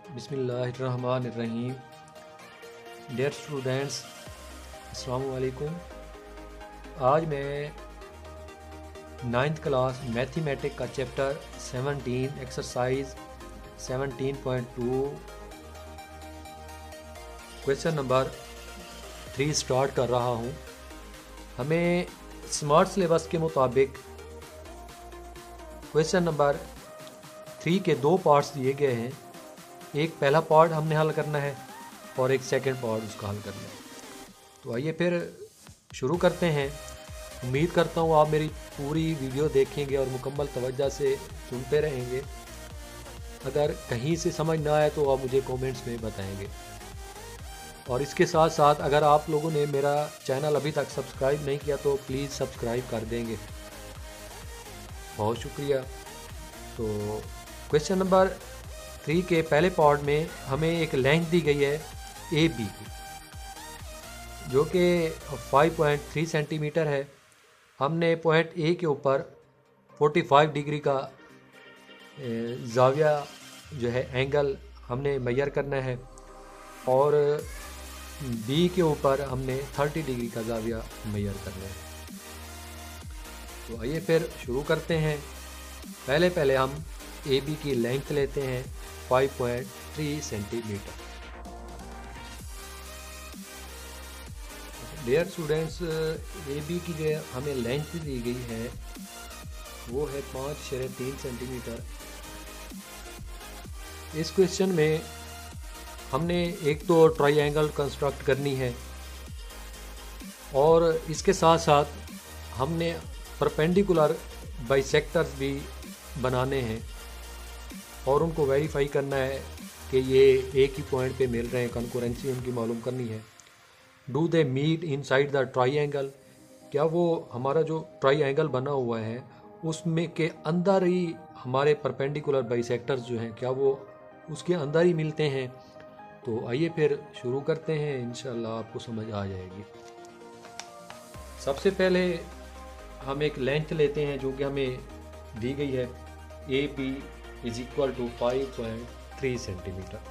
बिस्मिल्लाहिर्रहमानिर्रहीम। Dear students, अस्सलामु अलैकुम। आज मैं 9th क्लास मैथमेटिक का chapter 17 exercise 17.2 question number 3 start कर रहा हूँ। हमें स्मार्ट सिलेबस के मुताबिक क्वेश्चन नंबर 3 के 2 पार्ट्स दिए गए हैं। एक पहला पार्ट हमने हल करना है और एक सेकंड पार्ट उसका हल करना है। तो आइए फिर शुरू करते हैं। उम्मीद करता हूँ आप मेरी पूरी वीडियो देखेंगे और मुकम्मल तवज्जो से सुनते रहेंगे। अगर कहीं से समझ ना आए तो आप मुझे कमेंट्स में बताएंगे। और इसके साथ साथ अगर आप लोगों ने मेरा चैनल अभी तक सब्सक्राइब नहीं किया तो प्लीज़ सब्सक्राइब कर देंगे, बहुत शुक्रिया। तो क्वेश्चन नंबर 3 के पहले पार्ट में हमें एक लेंथ दी गई है ए बी की, जो कि 5.3 सेंटीमीटर है। हमने पॉइंट ए के ऊपर 45 डिग्री का ज़ाविया जो है एंगल हमने मेजर करना है और बी के ऊपर हमने 30 डिग्री का ज़ाविया मेजर करना है। तो आइए फिर शुरू करते हैं। पहले हम ए बी की लेंथ लेते हैं 5.3 centimetre. Dear students, A B की जो हमें लेंथ दी गई है वो है 5.3 सेंटीमीटर। इस क्वेश्चन में हमने एक तो ट्रायंगल कंस्ट्रक्ट करनी है और इसके साथ साथ हमने परपेंडिकुलर बाइसेक्टर्स भी बनाने हैं और उनको वेरीफाई करना है कि ये एक ही पॉइंट पे मिल रहे हैं, कंकरेंसी उनकी मालूम करनी है। Do they meet inside the triangle, क्या वो हमारा जो ट्रायंगल बना हुआ है उसमें के अंदर ही हमारे परपेंडिकुलर बाइसेक्टर्स जो हैं क्या वो उसके अंदर ही मिलते हैं। तो आइए फिर शुरू करते हैं, इंशाल्लाह आपको समझ आ जाएगी। सबसे पहले हम एक लेंथ लेते हैं जो कि हमें दी गई है A B is equal to 5.3 centimetre.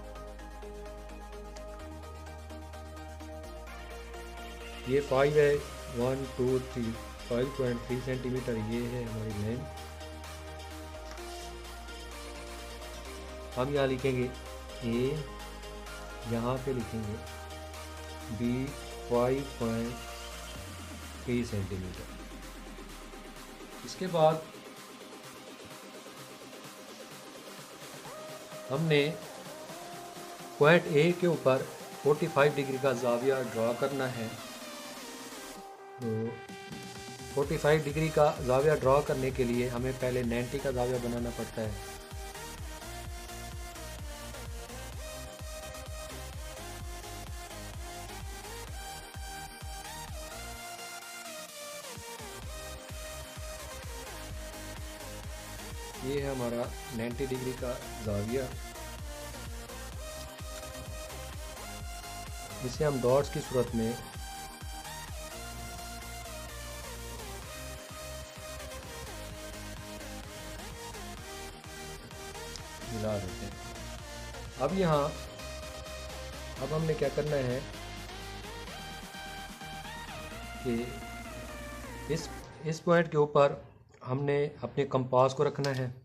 ये 5 है, 1 2 3, 5.3 सेंटीमीटर ये है हमारी लेंथ। हम यहाँ लिखेंगे ए, यहाँ पे लिखेंगे बी 5.3 सेंटीमीटर। इसके बाद हमने पॉइंट ए के ऊपर 45 डिग्री का ज़ाविया ड्रा करना है। तो 45 डिग्री का ज़ाविया ड्रा करने के लिए हमें पहले 90 का ज़ाविया बनाना पड़ता है। ये है हमारा 90 डिग्री का ज़ाविया। इसे हम डॉट्स की सूरत में मिला देते हैं। अब हमने क्या करना है कि इस पॉइंट के ऊपर हमने अपने कंपास को रखना है।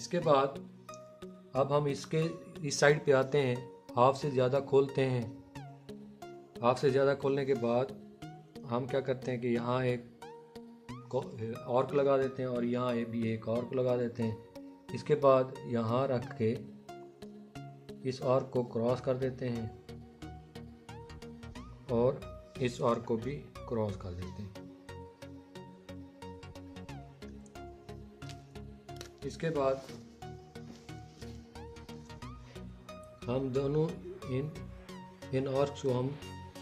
इसके बाद अब हम इसके इस साइड पे आते हैं, हाफ से ज़्यादा खोलते हैं। हाफ से ज़्यादा खोलने के बाद हम क्या करते हैं कि यहाँ एक आर्क लगा देते हैं और यहाँ भी एक आर्क लगा देते हैं। इसके बाद यहाँ रख के इस आर्क को क्रॉस कर देते हैं और इस आर्क को भी क्रॉस कर देते हैं। इसके बाद हम दोनों इन आर्क्स को हम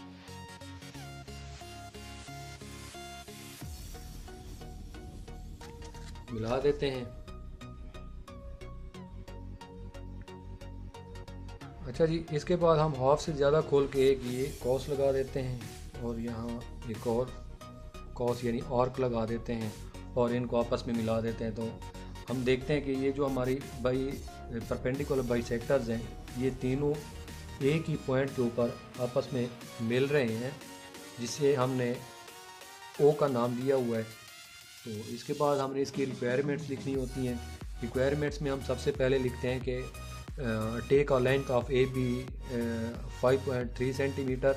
मिला देते हैं। अच्छा जी, इसके बाद हम हाफ से ज़्यादा खोल के एक ये कॉस लगा देते हैं और यहाँ एक और कॉस यानी आर्क लगा देते हैं और इनको आपस में मिला देते हैं। तो हम देखते हैं कि ये जो हमारी परपेंडिकुलर बाइसेक्टर्स हैं, ये तीनों एक ही पॉइंट के ऊपर आपस में मिल रहे हैं, जिसे हमने ओ का नाम दिया हुआ है। तो इसके बाद हमने इसकी रिक्वायरमेंट्स लिखनी होती हैं। रिक्वायरमेंट्स में हम सबसे पहले लिखते हैं कि take a length of A B 5.3 centimetre.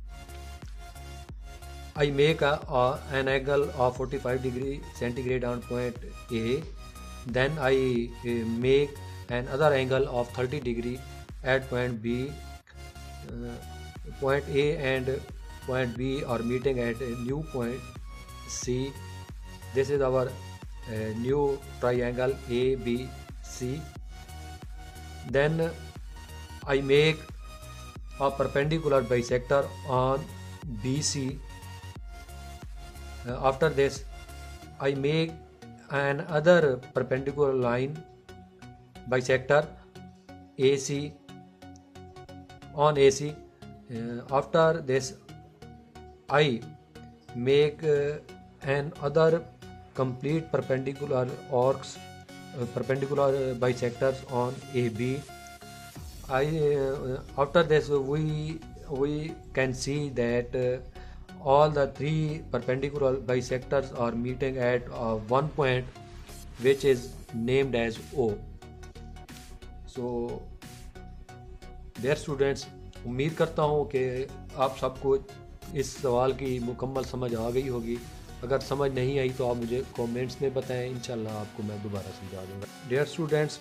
I make an angle of 45 degree centigrade on point A. Then I make another angle of 30 degree at point B. Point A and point B are meeting at a new point C. This is our new triangle ABC. Then I make a perpendicular bisector on BC. After this, I make another perpendicular line bisector AC on AC. After this, I make another complete perpendicular arcs, perpendicular bisectors on AB. After this, we can see that all the three perpendicular bisectors are meeting at one point which is named as O. So dear students, उम्मीद करता हूँ कि आप सबको इस सवाल की मुकम्मल समझ आ गई होगी। अगर समझ नहीं आई तो आप मुझे कमेंट्स में बताएं, इंशाल्लाह आपको मैं दोबारा समझा दूँगा। डियर स्टूडेंट्स,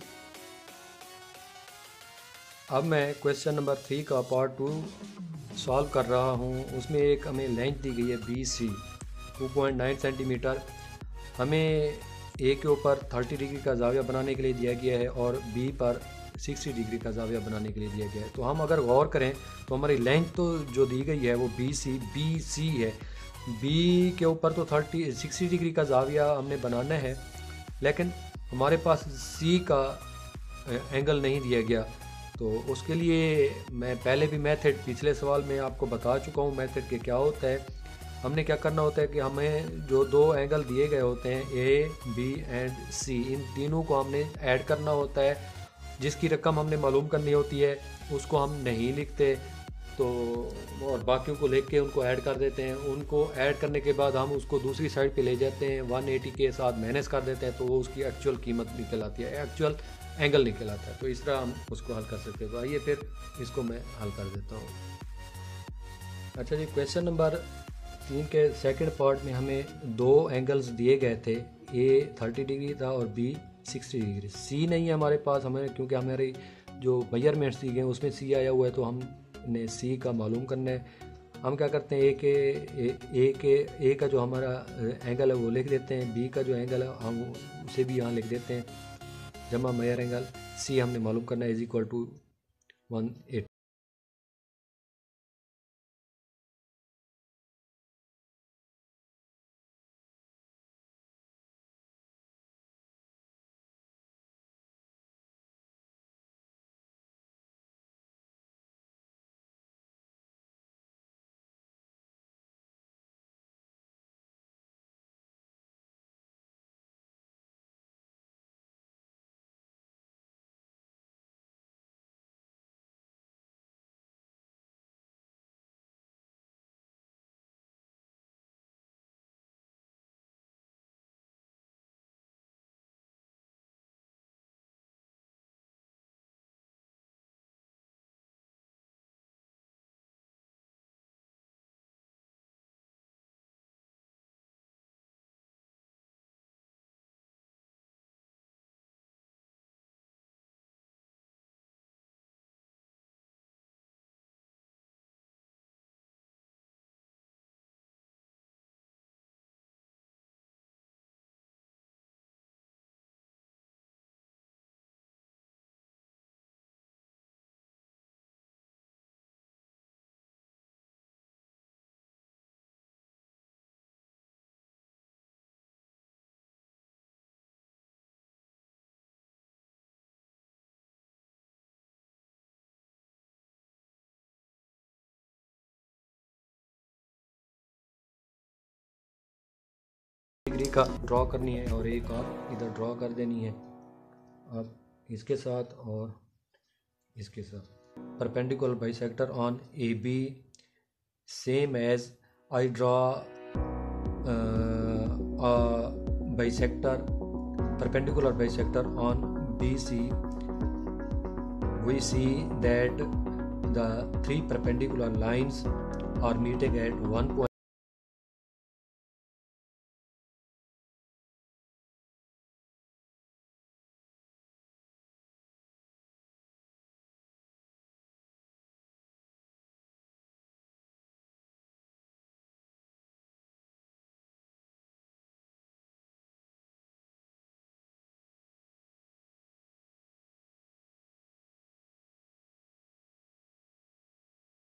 अब मैं क्वेश्चन नंबर 3 का पार्ट 2 सॉल्व कर रहा हूँ। उसमें एक हमें लेंथ दी गई है BC 2.9 सेंटीमीटर। हमें ए के ऊपर 30 डिग्री का जाविया बनाने के लिए दिया गया है और बी पर 60 डिग्री का जाविया बनाने के लिए दिया गया है। तो हम अगर गौर करें तो हमारी लेंथ तो जो दी गई है वो BC है। बी के ऊपर तो 60 डिग्री का जाविया हमने बनाना है, लेकिन हमारे पास सी का एंगल नहीं दिया गया। तो उसके लिए मैं पहले भी मेथड पिछले सवाल में आपको बता चुका हूँ मेथड के क्या होता है। हमने क्या करना होता है कि हमें जो दो एंगल दिए गए होते हैं A, B एंड C, इन तीनों को हमने ऐड करना होता है। जिसकी रकम हमने मालूम करनी होती है उसको हम नहीं लिखते, तो और बाकियों को लिख के उनको ऐड कर देते हैं। उनको ऐड करने के बाद हम उसको दूसरी साइड पे ले जाते हैं, 180 के साथ माइनस कर देते हैं, तो वो उसकी एक्चुअल कीमत निकल आती है, एक्चुअल एंगल निकल आता है। तो इस तरह हम उसको हल कर सकते हैं। तो आइए फिर इसको मैं हल कर देता हूँ। अच्छा जी, क्वेश्चन नंबर 3 के सेकंड पार्ट में हमें दो एंगल्स दिए गए थे, A 30 डिग्री था और B 60 डिग्री। C नहीं है हमारे पास, हमें क्योंकि हमारी जो मेजरमेंट्स दी गए उसमें C आया हुआ है, तो हमने C का मालूम करना है। हम क्या करते हैं, A का जो हमारा एंगल है वो लिख देते हैं, B का जो एंगल है हम उसे भी यहाँ लिख देते हैं, जमा मेजर एंगल C हमने मालूम करना है इज इक्वल टू 180। डिग्री का ड्रॉ करनी है और एक और इधर ड्रॉ कर देनी है। अब इसके साथ और इसके साथ perpendicular bisector on A B, same as I draw bisector perpendicular bisector on BC. We see that the three perpendicular lines are meeting at one point.